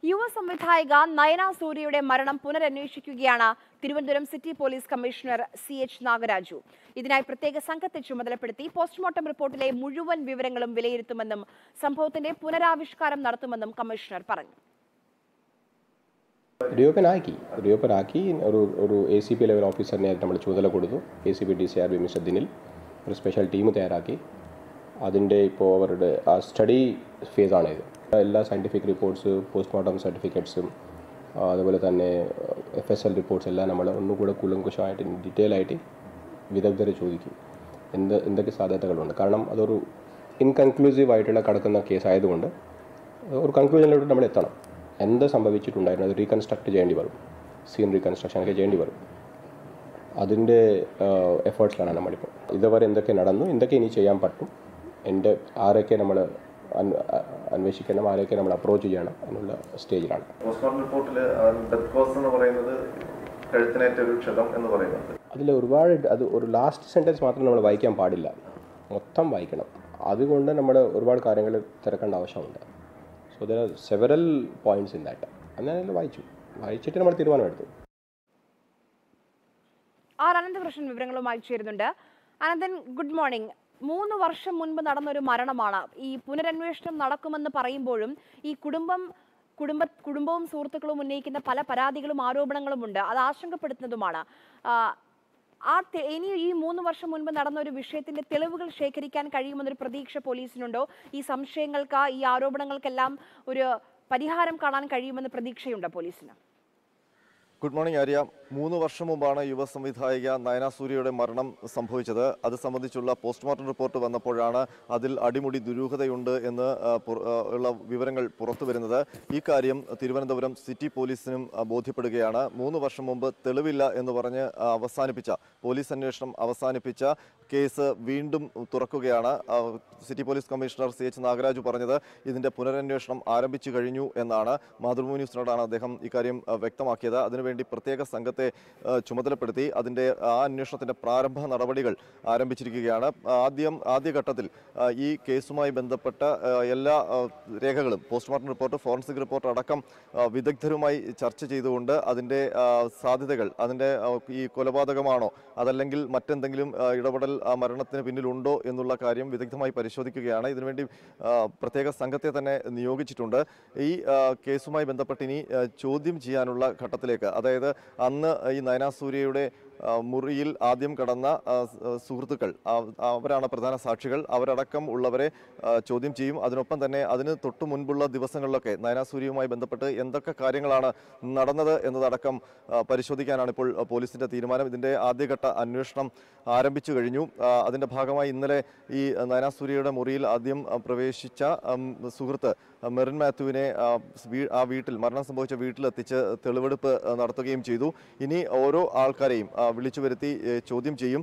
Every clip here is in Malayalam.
യുവ സംവിധായിക നയന സൂര്യയുടെ മരണം പുനരന്വേഷിക്കുകയാണ് Thiruvananthapuram city police commissioner CH Nagaraju. ഇതിനായി പ്രത്യേക സംഘത്തെ ചുമതലപ്പെടുത്തി പോസ്റ്റ്മോർട്ടം റിപ്പോർട്ടിലെ മുഴുവൻ വിവരങ്ങളും വിലയിരുത്തുമെന്നും സംഭവത്തിന്റെ പുനരാവിഷ്കാരം നടത്തുമെന്നും കമ്മീഷണർ പറഞ്ഞു. റിയോപ്പനാക്കി ഒരു ACP ലെവൽ ഓഫീസറിനെ നമ്മൾ ചുമതല കൊടുത്തു. ACP DCRB മിസ്റ്റർ ദിനിൽ ഒരു സ്പെഷ്യൽ ടീം തയ്യാറാക്കി. അതിൻ്റെ ഇപ്പോൾ അവരുടെ ആ സ്റ്റഡി ഫേസാണിത്. എല്ലാ സയൻറ്റിഫിക് റിപ്പോർട്ട്സ്, പോസ്റ്റ്മോർട്ടം സർട്ടിഫിക്കറ്റ്സും അതുപോലെ തന്നെ FSL റിപ്പോർട്ട്സ് എല്ലാം നമ്മൾ ഒന്നുകൂടെ കുലങ്കുശമായിട്ട് ഡീറ്റെയിൽ ആയിട്ട് വിദഗ്ധരെ ചോദിക്കും. എന്തൊക്കെ സാധ്യതകളുണ്ട്. കാരണം അതൊരു ഇൻകൺക്ലൂസീവ് ആയിട്ടുള്ള കിടക്കുന്ന കേസ് ആയതുകൊണ്ട് ഒരു കൺക്ലൂഷനിലോട്ട് നമ്മൾ എത്തണം. എന്ത് സംഭവിച്ചിട്ടുണ്ടായിരുന്നു അത് റീകൺസ്ട്രക്ട് ചെയ്യേണ്ടി വരും. സീൻ റീകൺസ്ട്രക്ഷനൊക്കെ ചെയ്യേണ്ടി വരും. അതിൻ്റെ എഫേർട്സിലാണ് നമ്മളിപ്പോൾ. ഇതുവരെ എന്തൊക്കെ നടന്നു, എന്തൊക്കെ ഇനി ചെയ്യാൻ പറ്റും, ആരൊക്കെ നമ്മൾ അന്വേഷിക്കണം, ആരൊക്കെ നമ്മൾ അപ്രോച്ച് ചെയ്യണം എന്നുള്ള സ്റ്റേജിലാണ്. പോസ്റ്റ്മോർട്ടം റിപ്പോർട്ടിൽ ഡെത്ത് കോസ് എന്ന് പറയുന്നത് കഴുത്തിനേറ്റ ഒരു ക്ഷതം എന്ന് പറയുന്നത്. അതിൽ ഒരുപാട് അത് ഒരു ലാസ്റ്റ് സെൻറ്റൻസ് മാത്രം നമ്മൾ വായിക്കാൻ പാടില്ല, മൊത്തം വായിക്കണം. അതുകൊണ്ട് നമ്മൾ ഒരുപാട് കാര്യങ്ങൾ തിരക്കേണ്ട ആവശ്യമുണ്ട്. So there are several points in that. അങ്ങനെ വായിച്ചിട്ട് നമ്മൾ തീരുമാനമെടുത്തു. അനന്തകൃഷ്ണൻ വിവരങ്ങളുമായി ചേരുന്നുണ്ട്. Ananthan, good morning. 3 വർഷം മുൻപ് നടന്നൊരു മരണമാണ്. ഈ പുനരന്വേഷണം നടക്കുമെന്ന് പറയുമ്പോഴും ഈ കുടുംബവും സുഹൃത്തുക്കളും ഉന്നയിക്കുന്ന പല പരാതികളും ആരോപണങ്ങളുമുണ്ട്. അത് ആശങ്കപ്പെടുത്തുന്നതുമാണ്. ഇനി ഈ 3 വർഷം മുൻപ് നടന്ന ഒരു വിഷയത്തിന്റെ തെളിവുകൾ ശേഖരിക്കാൻ കഴിയുമെന്നൊരു പ്രതീക്ഷ പോലീസിനുണ്ടോ? ഈ സംശയങ്ങൾക്ക്, ഈ ആരോപണങ്ങൾക്കെല്ലാം ഒരു പരിഹാരം കാണാൻ കഴിയുമെന്ന് പ്രതീക്ഷയുണ്ടോ പോലീസിന്? Good morning Arya. 3 വർഷം മുമ്പാണ് യുവ സംവിധായിക നയന സൂര്യയുടെ മരണം സംഭവിച്ചത്. അത് സംബന്ധിച്ചുള്ള പോസ്റ്റ്മോർട്ടം റിപ്പോർട്ട് വന്നപ്പോഴാണ് അതിൽ അടിമുടി ദുരൂഹതയുണ്ട് എന്ന് ഉള്ള വിവരങ്ങൾ പുറത്തു വരുന്നത്. ഈ കാര്യം തിരുവനന്തപുരം സിറ്റി പോലീസിനും ബോധ്യപ്പെടുകയാണ്. 3 വർഷം മുമ്പ് തെളിവില്ല എന്ന് പറഞ്ഞ് പോലീസ് അന്വേഷണം അവസാനിപ്പിച്ച കേസ് വീണ്ടും തുറക്കുകയാണ്. City police commissioner CH Nagaraju പറഞ്ഞത് ഇതിന്റെ പുനരന്വേഷണം ആരംഭിച്ചു കഴിഞ്ഞു എന്നാണ്. മാതൃഭൂമി ന്യൂസിനോടാണ് അദ്ദേഹം ഇക്കാര്യം വ്യക്തമാക്കിയത്. അതിനുവേണ്ടി പ്രത്യേക സംഘത്തെ ചുമതലപ്പെടുത്തി അതിന്റെ അന്വേഷണത്തിന്റെ പ്രാരംഭ നടപടികൾ ആരംഭിച്ചിരിക്കുകയാണ്. ആദ്യഘട്ടത്തിൽ ഈ കേസുമായി ബന്ധപ്പെട്ട എല്ലാ രേഖകളും, പോസ്റ്റ്മോർട്ടം റിപ്പോർട്ട്, ഫോറൻസിക് റിപ്പോർട്ട് അടക്കം വിദഗ്ധരുമായി ചർച്ച ചെയ്തുകൊണ്ട് അതിന്റെ സാധ്യതകൾ, അതിന്റെ ഈ കൊലപാതകമാണോ അതല്ലെങ്കിൽ മറ്റെന്തെങ്കിലും ഇടപെടൽ മരണത്തിന് പിന്നിലുണ്ടോ എന്നുള്ള കാര്യം വിദഗ്ധമായി പരിശോധിക്കുകയാണ്. ഇതിനുവേണ്ടി പ്രത്യേക സംഘത്തെ തന്നെ നിയോഗിച്ചിട്ടുണ്ട്. ഈ കേസുമായി ബന്ധപ്പെട്ട് ഇനി ചോദ്യം ചെയ്യാനുള്ള ഘട്ടത്തിലേക്ക്, അതായത് അന്ന് ഈ നയന സൂര്യയുടെ മുറിയിൽ ആദ്യം കടന്ന സുഹൃത്തുക്കൾ, അവരാണ് പ്രധാന സാക്ഷികൾ. അവരടക്കം ഉള്ളവരെ ചോദ്യം ചെയ്യും. അതിനൊപ്പം തന്നെ അതിന് തൊട്ടു മുൻപുള്ള ദിവസങ്ങളിലൊക്കെ നയന സൂര്യയുമായി ബന്ധപ്പെട്ട് എന്തൊക്കെ കാര്യങ്ങളാണ് നടന്നത് എന്നതടക്കം പരിശോധിക്കാനാണ് ഇപ്പോൾ പോലീസിന്റെ തീരുമാനം. ഇതിന്റെ ആദ്യഘട്ട അന്വേഷണം ആരംഭിച്ചു കഴിഞ്ഞു. അതിന്റെ ഭാഗമായി ഇന്നലെ ഈ നയന സൂര്യയുടെ മുറിയിൽ ആദ്യം പ്രവേശിച്ച സുഹൃത്ത് മെറിൻ മാത്യുവിനെ ആ വീട്ടിൽ, മരണം സംഭവിച്ച വീട്ടിലെത്തിച്ച് തെളിവെടുപ്പ് നടത്തുകയും ചെയ്തു. ഇനി ഓരോ ആൾക്കാരെയും വിളിച്ചു വരുത്തി ചോദ്യം ചെയ്യും.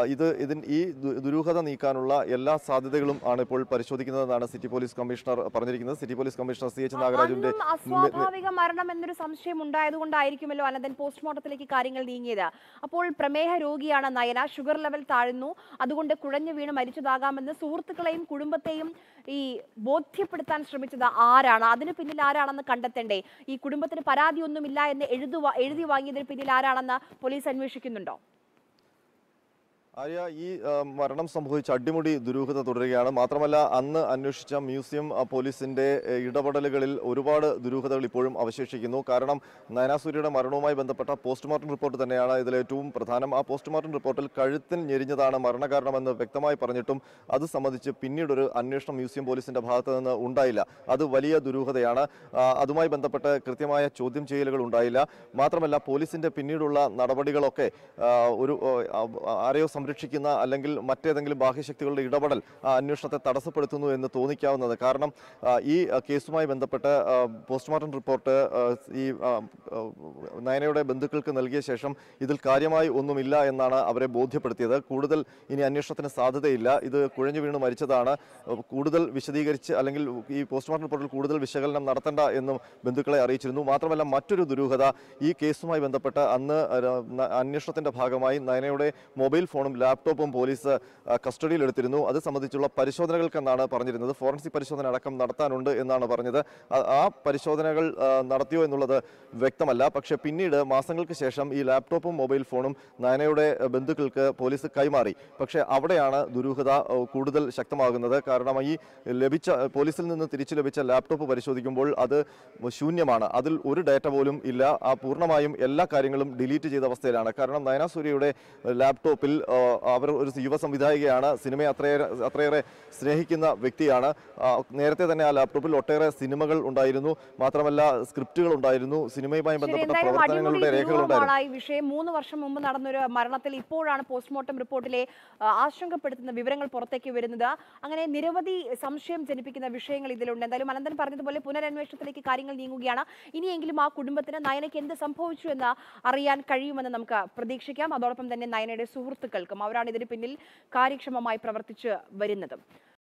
ഈ ദുരൂഹത നീക്കാനുള്ള എല്ലാ സാധ്യതകളും ആണ് ഇപ്പോൾ പരിശോധിക്കുന്നതെന്നാണ് സിറ്റി പോലീസ് കമ്മീഷണർ പറഞ്ഞിരിക്കുന്നത്. സിറ്റി പോലീസ് കമ്മീഷണർ CH നാഗരാജുവിന്റെ അസ്വാഭാവിക മരണം എന്നൊരു സംശയം ഉണ്ടായതുകൊണ്ടായിരിക്കുമല്ലോ അനന്തൻ പോസ്റ്റ്മോർട്ടത്തിലേക്ക് കാര്യങ്ങൾ നീങ്ങിയത്. അപ്പോൾ പ്രമേഹ രോഗിയാണ് നയന, ഷുഗർ ലെവൽ താഴ്ന്നു, അതുകൊണ്ട് കുഴഞ്ഞു വീണ് മരിച്ചതാകാമെന്ന് സുഹൃത്തുക്കളെയും കുടുംബത്തെയും ഈ ബോധ്യപ്പെടുത്താൻ ശ്രമിച്ചത് ആരാണ്? അതിന് പിന്നിൽ ആരാണെന്ന് കണ്ടെത്തണ്ടേ? ഈ കുടുംബത്തിന് പരാതിയൊന്നുമില്ല എന്ന് എഴുതി വാങ്ങിയതിന് പിന്നിൽ ആരാണെന്ന് പോലീസ് അന്വേഷിക്കുന്നുണ്ടോ? ആര്യ, ഈ മരണം സംഭവിച്ച അടിമുടി ദുരൂഹത തുടരുകയാണ്. മാത്രമല്ല, അന്ന് അന്വേഷിച്ച മ്യൂസിയം പോലീസിന്റെ ഇടപെടലുകളിൽ ഒരുപാട് ദുരൂഹതകൾ ഇപ്പോഴും അവശേഷിക്കുന്നു. കാരണം നയന സൂര്യയുടെ മരണവുമായി ബന്ധപ്പെട്ട പോസ്റ്റ്മോർട്ടം റിപ്പോർട്ട് തന്നെയാണ് ഇതിലേറ്റവും പ്രധാനം. ആ പോസ്റ്റ്മോർട്ടം റിപ്പോർട്ടിൽ കഴുത്തിന് ഞെരിഞ്ഞതാണ് മരണകാരണമെന്ന് വ്യക്തമായി പറഞ്ഞിട്ടും അത് സംബന്ധിച്ച് പിന്നീടൊരു അന്വേഷണം മ്യൂസിയം പോലീസിന്റെ ഭാഗത്ത് നിന്ന് ഉണ്ടായില്ല. അത് വലിയ ദുരൂഹതയാണ്. അതുമായി ബന്ധപ്പെട്ട് കൃത്യമായ ചോദ്യം ചെയ്യലുകൾ ഉണ്ടായില്ല. മാത്രമല്ല, പോലീസിന്റെ പിന്നീടുള്ള നടപടികളൊക്കെ ആരെയോ സംരക്ഷിക്കുന്ന അല്ലെങ്കിൽ മറ്റേതെങ്കിലും ബാഹ്യശക്തികളുടെ ഇടപെടൽ ആ അന്വേഷണത്തെ തടസ്സപ്പെടുത്തുന്നു എന്ന് തോന്നിക്കാവുന്നത്. കാരണം ഈ കേസുമായി ബന്ധപ്പെട്ട് പോസ്റ്റ്മോർട്ടം റിപ്പോർട്ട് ഈ നയനയുടെ ബന്ധുക്കൾക്ക് നൽകിയ ശേഷം ഇതിൽ കാര്യമായി ഒന്നുമില്ല എന്നാണ് അവരെ ബോധ്യപ്പെടുത്തിയത്. കൂടുതൽ ഇനി അന്വേഷണത്തിന് സാധ്യതയില്ല, ഇത് കുഴഞ്ഞു വീണ് മരിച്ചതാണ്, കൂടുതൽ വിശദീകരിച്ച് അല്ലെങ്കിൽ ഈ പോസ്റ്റ്മോർട്ടം റിപ്പോർട്ടിൽ കൂടുതൽ വിശകലനം നടത്തേണ്ട എന്നും ബന്ധുക്കളെ അറിയിച്ചിരുന്നു. മാത്രമല്ല, മറ്റൊരു ദുരൂഹത ഈ കേസുമായി ബന്ധപ്പെട്ട് അന്ന് അന്വേഷണത്തിന്റെ ഭാഗമായി നയനയുടെ മൊബൈൽ ഫോണും ഫോണും ലാപ്ടോപ്പും പോലീസ് കസ്റ്റഡിയിലെടുത്തിരുന്നു. അത് സംബന്ധിച്ചുള്ള പരിശോധനകൾക്കെന്നാണ് പറഞ്ഞിരുന്നത്. ഫോറൻസിക് പരിശോധന അടക്കം നടത്താനുണ്ട് എന്നാണ് പറഞ്ഞത്. ആ പരിശോധനകൾ നടത്തിയോ എന്നുള്ളത് വ്യക്തമല്ല. പക്ഷേ പിന്നീട് മാസങ്ങൾക്ക് ശേഷം ഈ ലാപ്ടോപ്പും മൊബൈൽ ഫോണും നയനയുടെ ബന്ധുക്കൾക്ക് പോലീസ് കൈമാറി. പക്ഷേ അവിടെയാണ് ദുരൂഹത കൂടുതൽ ശക്തമാകുന്നത്. കാരണം ഈ പോലീസിൽ നിന്ന് തിരിച്ചു ലഭിച്ച ലാപ്ടോപ്പ് പരിശോധിക്കുമ്പോൾ അത് ശൂന്യമാണ്. അതിൽ ഒരു ഡാറ്റ പോലും ഇല്ല. പൂർണ്ണമായും എല്ലാ കാര്യങ്ങളും ഡിലീറ്റ് ചെയ്ത അവസ്ഥയിലാണ്. കാരണം നയന സൂര്യയുടെ ലാപ്ടോപ്പിൽ അവർ ഒരു യുവ സംവിധായികയാണ്, സിനിമയെ അത്രയേറെ സ്നേഹിക്കുന്ന വ്യക്തിയാണ്. നേരത്തെ തന്നെ ആ ലാപ്ടോപ്പിൽ ഒട്ടേറെ സിനിമകൾ ഉണ്ടായിരുന്നു, മാത്രമല്ല സ്ക്രിപ്റ്റുകൾ ഉണ്ടായിരുന്നു, സിനിമയുമായി ബന്ധപ്പെട്ട പ്രവർത്തനങ്ങളുടെ രേഖകളുണ്ടായിരുന്നു. ഈ വിഷയം 3 വർഷം മുമ്പ് നടന്നൊരു മരണത്തിൽ ഇപ്പോഴാണ് പോസ്റ്റ്മോർട്ടം റിപ്പോർട്ടിലെ ആശങ്കപ്പെടുത്തുന്ന വിവരങ്ങൾ പുറത്തേക്ക് വരുന്നത്. അങ്ങനെ നിരവധി സംശയം ജനിപ്പിക്കുന്ന വിഷയങ്ങൾ ഇതിലുണ്ട്. എന്തായാലും അനന്തൻ പറഞ്ഞതുപോലെ പുനരന്വേഷണത്തിലേക്ക് കാര്യങ്ങൾ നീങ്ങുകയാണ്. ഇനിയെങ്കിലും ആ കുടുംബത്തിന് നയനയ്ക്ക് എന്ത് സംഭവിച്ചു എന്ന് അറിയാൻ കഴിയുമെന്ന് നമുക്ക് പ്രതീക്ഷിക്കാം. അതോടൊപ്പം തന്നെ നയനയുടെ സുഹൃത്തുക്കൾക്കും, അവരാണ് ഇതിന് പിന്നിൽ കാര്യക്ഷമമായി പ്രവർത്തിച്ച് വരുന്നത്.